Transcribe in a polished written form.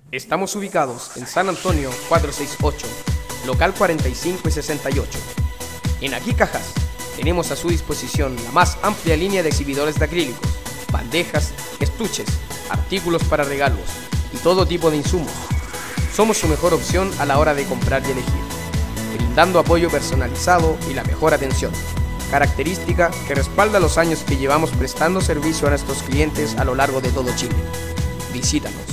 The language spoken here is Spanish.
Estamos ubicados en San Antonio 468, local 45 y 68. En Aquicajas tenemos a su disposición la más amplia línea de exhibidores de acrílicos, bandejas, estuches, artículos para regalos y todo tipo de insumos. Somos su mejor opción a la hora de comprar y elegir, brindando apoyo personalizado y la mejor atención, característica que respalda los años que llevamos prestando servicio a nuestros clientes a lo largo de todo Chile. Visítanos.